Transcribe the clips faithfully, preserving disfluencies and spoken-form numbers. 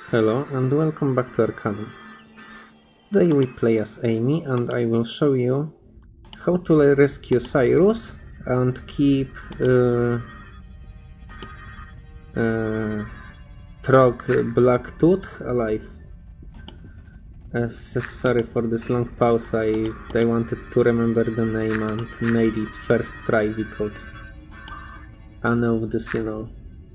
Hello and welcome back to Arcanum. Today we play as Amy and I will show you how to rescue Cyrus and keep uh, uh, Trog Blacktooth alive. Uh, sorry for this long pause, I, I wanted to remember the name and made it first try because I know this, you know.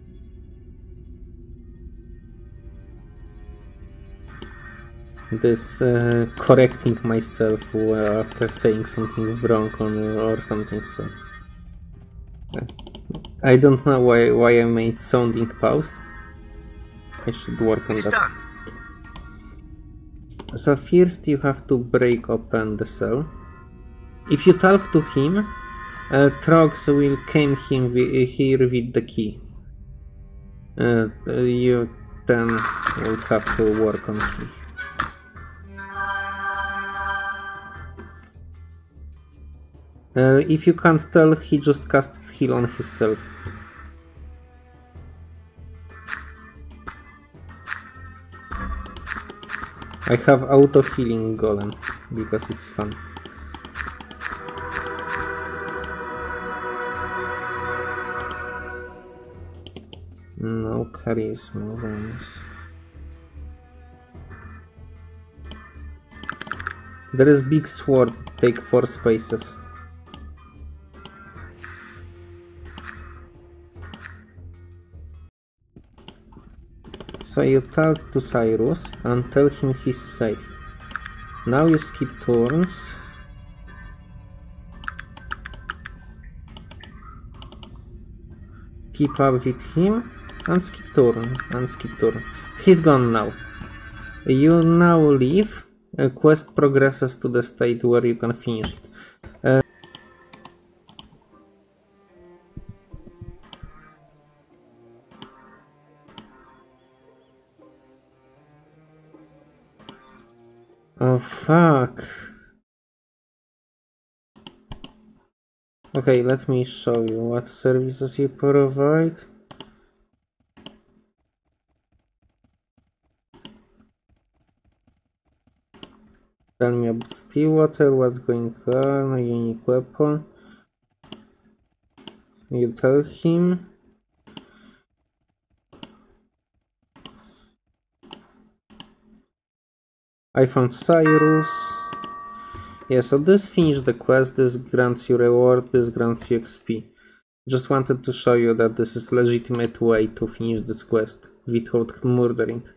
This uh, correcting myself uh, after saying something wrong on, uh, or something, so uh, I don't know why why I made sounding pause. I should work on it's that. Done. So first you have to break open the cell. If you talk to him, uh, Trogs will come him here with the key. Uh, you then will have to work on key. Uh, if you can't tell, he just casts heal on himself. I have auto healing golem because it's fun. No charisma ones. There is big sword, take four spaces. So you talk to Cyrus and tell him he's safe. Now you skip turns. Keep up with him and skip turn and skip turn. He's gone now. You now leave. A quest progresses to the state where you can finish it. Uh, Oh fuck. Okay, let me show you what services you provide. Tell me about Stillwater, what's going on, a unique weapon. You tell him. I found Cyrus. Yeah, so this finished the quest, this grants you reward, this grants you X P. Just wanted to show you that this is a legitimate way to finish this quest without murdering.